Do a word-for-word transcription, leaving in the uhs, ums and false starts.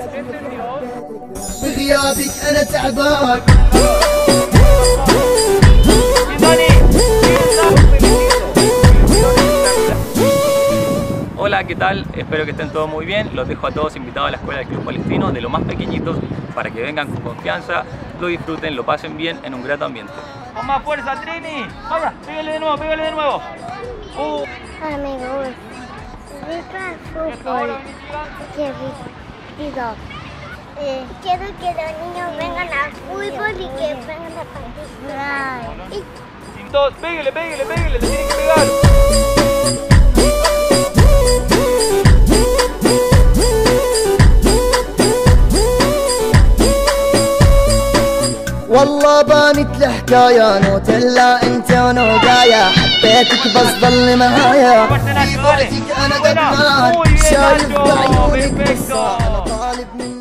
بغيابك انا تعبان. Hola, ¿qué tal? Espero que estén todos muy bien. Los dejo a todos invitados a la Escuela del Club Palestino, de los más pequeñitos, para que vengan con confianza, lo disfruten, lo pasen bien en un grato ambiente. ¡Con más fuerza, Trini! ¡Vaya! ¡Pégale de nuevo, pégale de nuevo! Uh. Amigos, rica fútbol. Qué divertido. Eh, quiero que los niños vengan al fútbol y que vengan a participar. Y todos, pégale, pégale, pégale, te tienen que pegar. والله بانت الحكاية نوتيلا انت ونوقايا حبيتك بس ضل معايا في بعدك انا دبان شايف بعيونك بس انا طالب منك